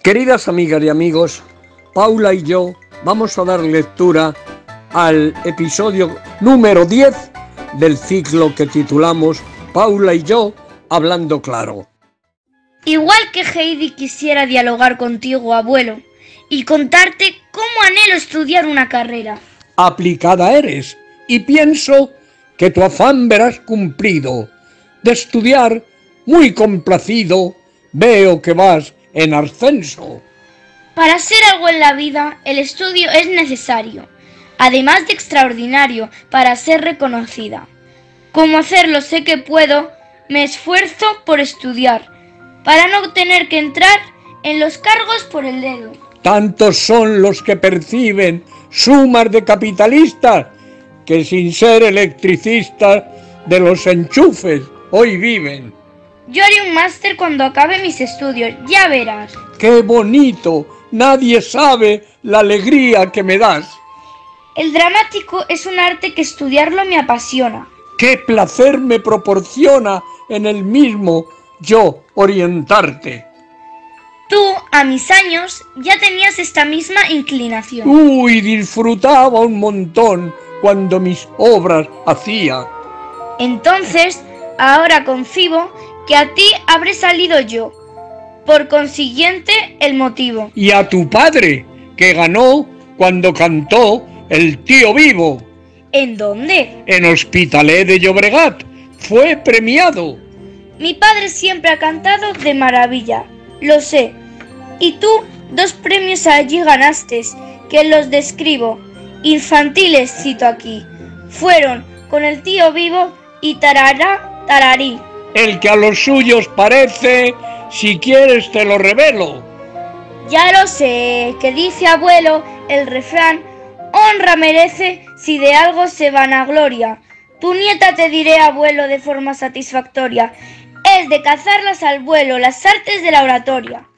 Queridas amigas y amigos, Paula y yo vamos a dar lectura al episodio número 10 del ciclo que titulamos Paula y yo hablando claro. Igual que Heidi quisiera dialogar contigo, abuelo, y contarte cómo anhelo estudiar una carrera. Aplicada eres, y pienso que tu afán verás cumplido. De estudiar, muy complacido, veo que vas en ascenso. Para ser algo en la vida, el estudio es necesario, además de extraordinario, para ser reconocida. Como hacerlo sé que puedo, me esfuerzo por estudiar, para no tener que entrar en los cargos por el dedo. Tantos son los que perciben sumas de capitalistas, que sin ser electricistas de los enchufes hoy viven. Yo haré un máster cuando acabe mis estudios, ya verás. ¡Qué bonito! Nadie sabe la alegría que me das. El dramático es un arte que estudiarlo me apasiona. ¡Qué placer me proporciona en el mismo yo orientarte! Tú, a mis años, ya tenías esta misma inclinación. ¡Uy! Disfrutaba un montón cuando mis obras hacía. Entonces, ahora concibo que a ti habré salido yo. Por consiguiente, el motivo. Y a tu padre, que ganó cuando cantó El Tío Vivo. ¿En dónde? En Hospitalet de Llobregat. Fue premiado. Mi padre siempre ha cantado de maravilla, lo sé. Y tú 2 premios allí ganaste, que los describo. Infantiles, cito aquí. Fueron con El Tío Vivo y Tarará, Tararí. El que a los suyos parece, si quieres te lo revelo. Ya lo sé, que dice abuelo el refrán, honra merece si de algo se vanagloria. Tu nieta te diré, abuelo, de forma satisfactoria, es de cazarlas al vuelo las artes de la oratoria.